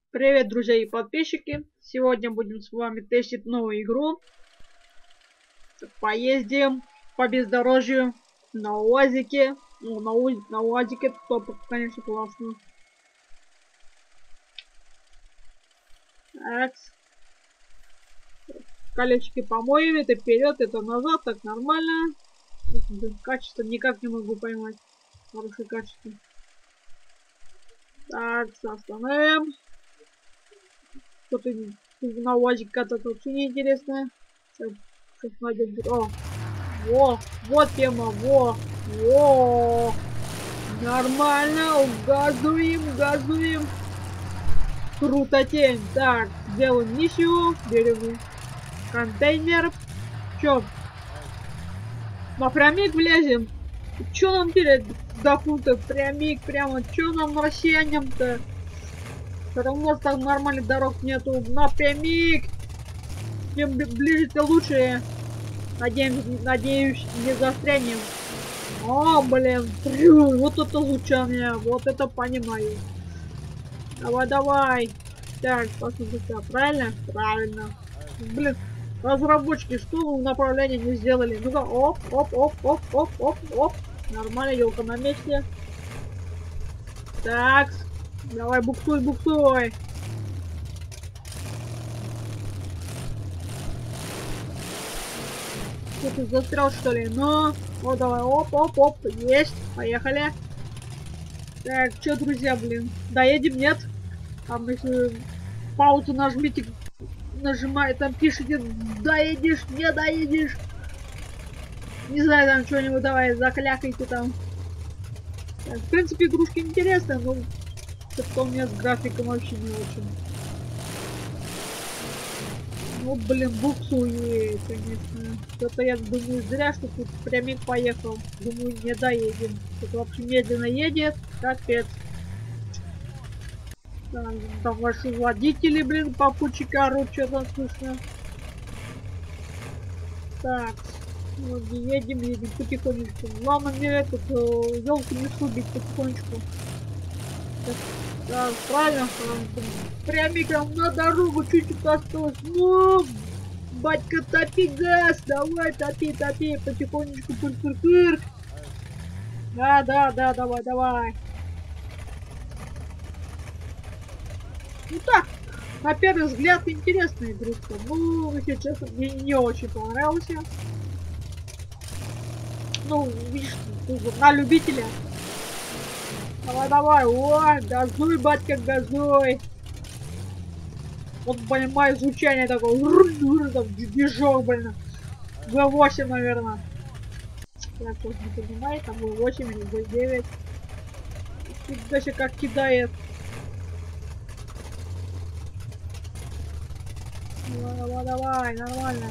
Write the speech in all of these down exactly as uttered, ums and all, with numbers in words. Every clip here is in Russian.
Привет, друзья и подписчики! Сегодня будем с вами тестить новую игру. Поездим по бездорожью на УАЗике. Ну, на, у... на УАЗике топ, конечно, классно. Так. Колесики помоем, это вперед, это назад, так нормально. Качество никак не могу поймать. Хорошее качество. Так, остановим. Что-то на УАЗик кататься вообще неинтересно. Сейчас, сейчас найдем. О, во, вот тема, во, во. Нормально, газуем, газуем. Круто тень. Так, делаем миссию, берем контейнер. Чё? Напрямик влезем. Чё нам терять до фунта? Прямик, прямо. Чё нам, россиянам-то? Потому у нас там нормальных дорог нету. Напрямик. Чем ближе, тем лучше. Надеюсь, надеюсь, не застрянем. О, блин. Фью, вот это звучание. Вот это понимаю. Давай, давай. Так, посмотрите, правильно? Правильно. Блин, разработчики, что вы в направлении не сделали? Ну-ка, оп, оп, оп, оп, оп, оп, оп. Нормально, елка на месте. Так, давай, буксуй, буксуй. Что ты застрял, что ли? Ну, вот давай, оп, оп, оп, есть, поехали. Так, что, друзья, блин, доедем, нет? Там, если паузу нажмите, нажимай, там пишите, доедешь, не доедешь. Не знаю, там что-нибудь, давай, заклякайте там. Так, в принципе, игрушки интересные, но что-то у меня с графиком вообще не очень. Ну, блин, буксует, конечно. Что-то я думаю, зря, что тут прямик поехал. Думаю, не доедем. Тут вообще медленно едет. Капец. Там, там ваши водители, блин, попутчики орут, что-то слышно. Так. Вот, едем, едем потихонечку. Главное мне этот елку не срубить потихонечку. Так, так, правильно, прямиком на дорогу чуть-чуть осталось. Ну, батька, топи газ, давай, топи, топи, потихонечку, пыр-пыр-пыр. Да, да, да, давай, давай. Ну так, на первый взгляд интересная игрушка. Ну, если честно, мне не очень понравился. Ну, видишь, на любителя. Давай, давай, ой, газуй, батька, газуй. Вот, блин, мое звучание такое, там, движок, блин. вэ восемь, наверное. Я тоже не понимаю, там вэ восемь или вэ девять. Даже как кидает. Давай, давай, давай, нормально.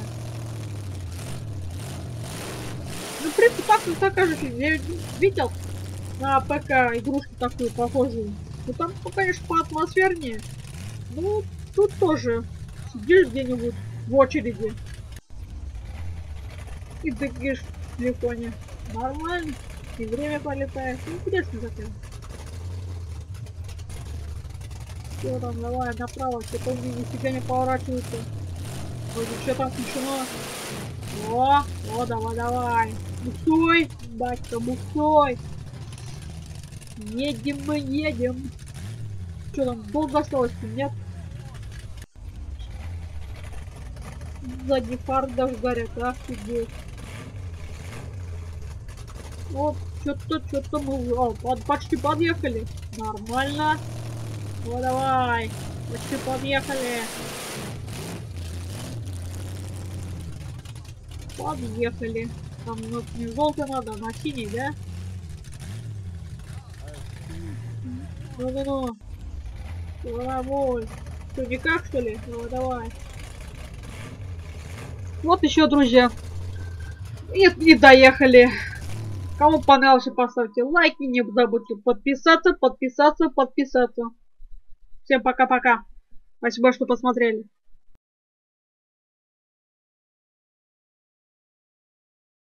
Ну, в принципе, так, так кажется, я видел на ПК игрушку такую похожую. Ну, там, ну, конечно, поатмосфернее. Ну, тут тоже сидишь где-нибудь в очереди и тыкаешь в телефоне. Нормально. И время полетает. Интересно такая. Все там, давай, направо. Что-то мне нифига не поворачивается. Вроде что там включено. О, о, давай, давай. Буксуй, батька, буксуй. Едем мы, едем. Что там, долго осталось, нет? Задний фар даже горят, офигеть. Вот, что-то, что-то мы о, под, почти подъехали. Нормально. Ну давай, почти подъехали. Подъехали. Там ну, не желтый надо, на синий, да? Ну-ну-ну. Давай. Что, никак, что ли? Давай, давай. Вот еще, друзья. Нет, не доехали. Кому понравился, поставьте лайк и не забудьте подписаться, подписаться, подписаться. Всем пока-пока. Спасибо, что посмотрели.